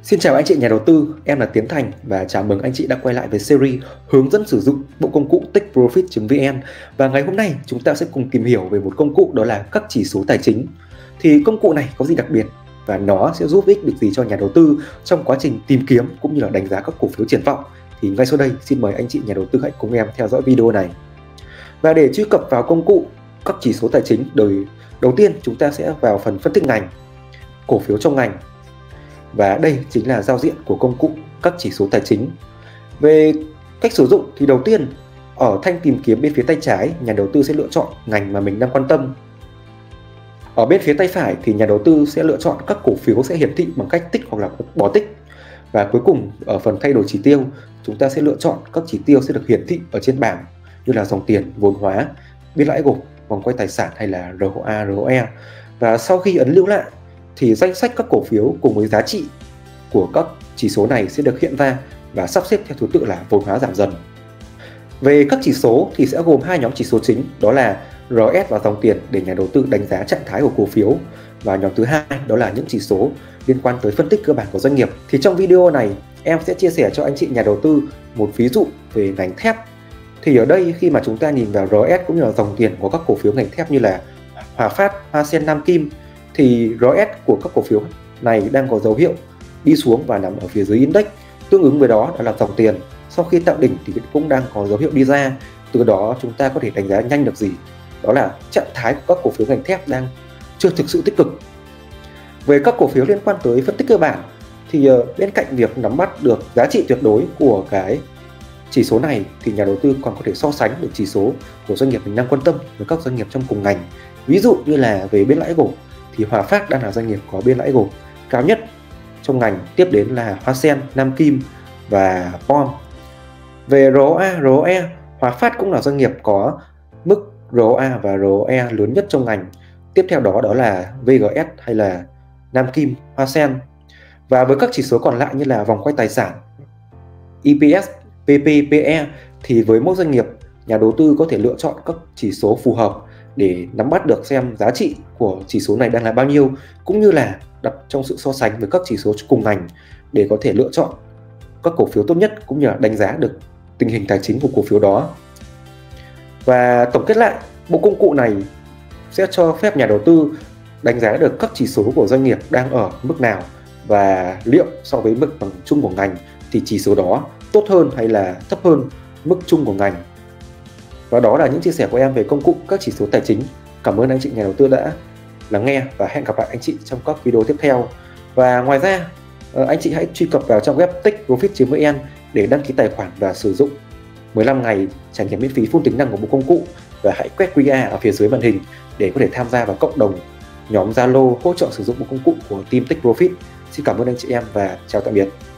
Xin chào anh chị nhà đầu tư, em là Tiến Thành và chào mừng anh chị đã quay lại với series hướng dẫn sử dụng bộ công cụ TakeProfit.vn. Và ngày hôm nay chúng ta sẽ cùng tìm hiểu về một công cụ, đó là các chỉ số tài chính. Thì công cụ này có gì đặc biệt và nó sẽ giúp ích được gì cho nhà đầu tư trong quá trình tìm kiếm cũng như là đánh giá các cổ phiếu triển vọng? Thì ngay sau đây xin mời anh chị nhà đầu tư hãy cùng em theo dõi video này. Và để truy cập vào công cụ các chỉ số tài chính, đầu tiên chúng ta sẽ vào phần phân tích ngành, cổ phiếu trong ngành. Và đây chính là giao diện của công cụ các chỉ số tài chính. Về cách sử dụng thì đầu tiên, ở thanh tìm kiếm bên phía tay trái, nhà đầu tư sẽ lựa chọn ngành mà mình đang quan tâm. Ở bên phía tay phải thì nhà đầu tư sẽ lựa chọn các cổ phiếu sẽ hiển thị bằng cách tích hoặc là bỏ tích. Và cuối cùng ở phần thay đổi chỉ tiêu, chúng ta sẽ lựa chọn các chỉ tiêu sẽ được hiển thị ở trên bảng như là dòng tiền, vốn hóa, biên lãi gộp, vòng quay tài sản hay là ROA, ROE. Và sau khi ấn lưu lại thì danh sách các cổ phiếu cùng với giá trị của các chỉ số này sẽ được hiện ra và sắp xếp theo thứ tự là vốn hóa giảm dần. Về các chỉ số thì sẽ gồm hai nhóm chỉ số chính, đó là RS và dòng tiền để nhà đầu tư đánh giá trạng thái của cổ phiếu, và nhóm thứ hai đó là những chỉ số liên quan tới phân tích cơ bản của doanh nghiệp. Thì trong video này em sẽ chia sẻ cho anh chị nhà đầu tư một ví dụ về ngành thép. Thì ở đây khi mà chúng ta nhìn vào RS cũng như là dòng tiền của các cổ phiếu ngành thép như là Hòa Phát, Hoa Sen, Nam Kim, thì RS của các cổ phiếu này đang có dấu hiệu đi xuống và nằm ở phía dưới index. Tương ứng với đó là dòng tiền sau khi tạo đỉnh thì cũng đang có dấu hiệu đi ra. Từ đó chúng ta có thể đánh giá nhanh được gì? Đó là trạng thái của các cổ phiếu ngành thép đang chưa thực sự tích cực. Về các cổ phiếu liên quan tới phân tích cơ bản thì bên cạnh việc nắm bắt được giá trị tuyệt đối của cái chỉ số này thì nhà đầu tư còn có thể so sánh được chỉ số của doanh nghiệp mình đang quan tâm với các doanh nghiệp trong cùng ngành. Ví dụ như là về biên lãi gộp thì Hòa Phát đang là doanh nghiệp có biên lãi gộp cao nhất trong ngành, tiếp đến là Hoa Sen, Nam Kim và POM. Về ROA, ROE, Hòa Phát cũng là doanh nghiệp có mức ROA và ROE lớn nhất trong ngành. Tiếp theo đó là VGS hay là Nam Kim, Hoa Sen. Và với các chỉ số còn lại như là vòng quay tài sản, EPS, PP, PE thì với mỗi doanh nghiệp, nhà đầu tư có thể lựa chọn các chỉ số phù hợp để nắm bắt được xem giá trị của chỉ số này đang là bao nhiêu, cũng như là đặt trong sự so sánh với các chỉ số cùng ngành để có thể lựa chọn các cổ phiếu tốt nhất cũng như là đánh giá được tình hình tài chính của cổ phiếu đó. Và tổng kết lại, bộ công cụ này sẽ cho phép nhà đầu tư đánh giá được các chỉ số của doanh nghiệp đang ở mức nào và liệu so với mức bằng chung của ngành thì chỉ số đó tốt hơn hay là thấp hơn mức chung của ngành. Và đó là những chia sẻ của em về công cụ các chỉ số tài chính. Cảm ơn anh chị nhà đầu tư đã lắng nghe và hẹn gặp lại anh chị trong các video tiếp theo. Và ngoài ra, anh chị hãy truy cập vào trang web TakeProfit.vn để đăng ký tài khoản và sử dụng 15 ngày trải nghiệm miễn phí full tính năng của bộ công cụ, và hãy quét QR ở phía dưới màn hình để có thể tham gia vào cộng đồng nhóm Zalo hỗ trợ sử dụng bộ công cụ của team TakeProfit. Xin cảm ơn anh chị em và chào tạm biệt.